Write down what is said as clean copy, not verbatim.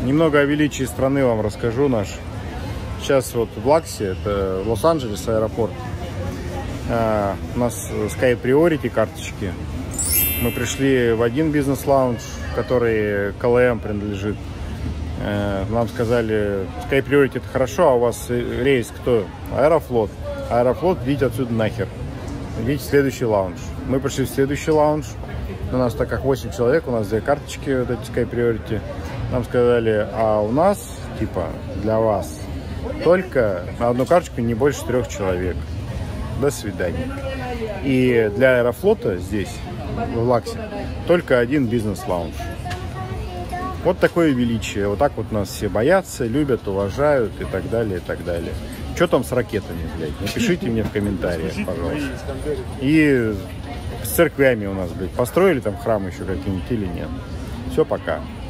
Немного о величии страны вам расскажу наш. Сейчас вот в Лаксе, это Лос-Анджелес аэропорт, у нас Sky Priority карточки. Мы пришли в один бизнес-лаунж, который КЛМ принадлежит. Нам сказали, Sky Priority это хорошо, а у вас рейс кто? Аэрофлот. Аэрофлот, идите отсюда нахер. Идите в следующий лаунж. Мы пришли в следующий лаунж. У нас, так как 8 человек, у нас 2 карточки, вот эти Sky Priority. Нам сказали, а у нас, типа, для вас только на одну карточку не больше 3 человек. До свидания. И для Аэрофлота здесь, в Лаксе, только один бизнес-лаунж. Вот такое величие. Вот так вот нас все боятся, любят, уважают и так далее, и так далее. Что там с ракетами, блядь? Напишите мне в комментариях, пожалуйста. И с церквями у нас, блядь, построили там храмы еще какие-нибудь или нет? Все, пока.